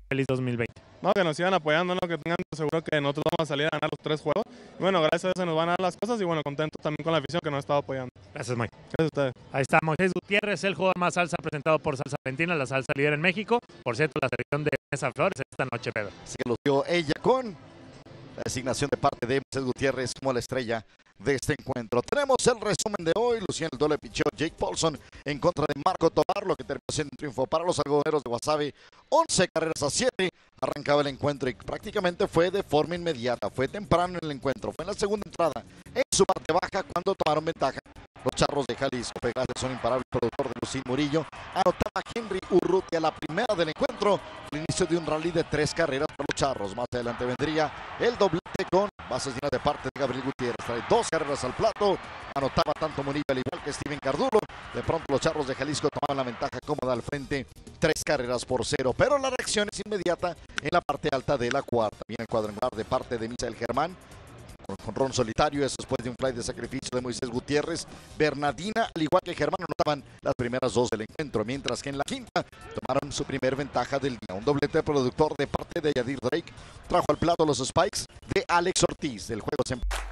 feliz 2020. No, que nos sigan apoyando, ¿no? Que tengan seguro que nosotros vamos a salir a ganar los 3 juegos. Y bueno, gracias a eso se nos van a dar las cosas y bueno, contentos también con la afición que nos ha estado apoyando. Gracias, Mike. Gracias a ustedes. Ahí está Moisés Gutiérrez, el jugador más salsa presentado por Salsa Argentina, la salsa líder en México. Por cierto, la selección de Vanessa Flores esta noche, Pedro. Así que lo dio ella con la designación de parte de Moisés Gutiérrez como la estrella de este encuentro. Tenemos el resumen de hoy. Luciano el doble picheo Jake Paulson en contra de Marco Tovar, lo que terminó siendo un triunfo para los algodoneros de Guasave. 11 carreras a 7. Arrancaba el encuentro y prácticamente fue de forma inmediata. Fue temprano en el encuentro. Fue en la segunda entrada, en su parte baja, cuando tomaron ventaja los Charros de Jalisco. Pegases son imparables. Productor de Lucín Murillo anotaba Henry Urrutia la primera del encuentro. El inicio de un rally de 3 carreras para los Charros. Más adelante vendría el doblete con bases llenas de parte de Gabriel Gutiérrez. Trae 2 carreras al plato. Anotaba tanto Murillo al igual que Steven Cardulo. De pronto los Charros de Jalisco tomaban la ventaja cómoda al frente. 3 carreras por 0. Pero la reacción es inmediata en la parte alta de la cuarta. Viene el cuadrangular de parte de Misael Germán. Con ron solitario, eso después de un fly de sacrificio de Moisés Gutiérrez. Bernardina, al igual que Germán, anotaban las primeras 2 del encuentro, mientras que en la quinta tomaron su primer ventaja del día. Un doblete productor de parte de Yadir Drake trajo al plato los spikes de Alex Ortiz. El juego se